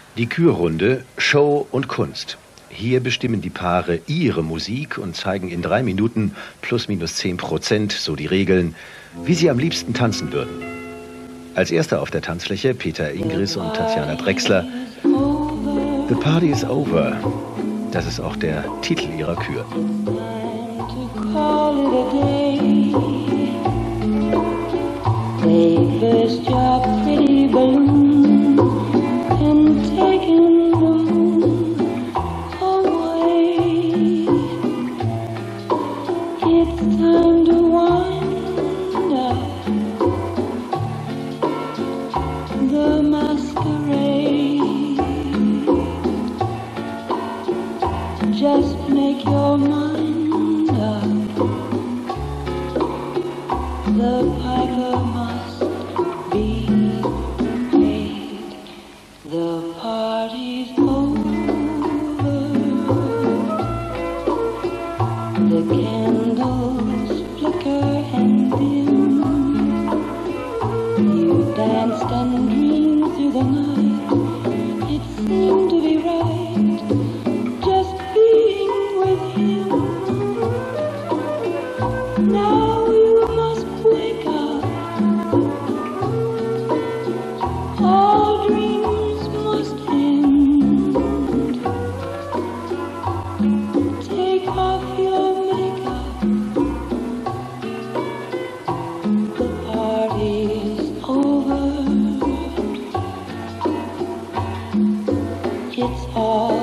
Die Kürrunde, Show und Kunst. Hier bestimmen die Paare ihre Musik und zeigen in 3 Minuten plus minus 10%, so die Regeln, wie sie am liebsten tanzen würden. Als erster auf der Tanzfläche Peter Ingris und Tatiana Drexler. The Party is Over. Das ist auch der Titel ihrer Kür. The masquerade. Just make your mind up. The piper must be paid. The party's over. The candles flicker and dim. You danced and dreamed through the night. It seemed to be right, just being with him. Now you must wake up. All dreams must end. Take off your makeup. The party's over. It's all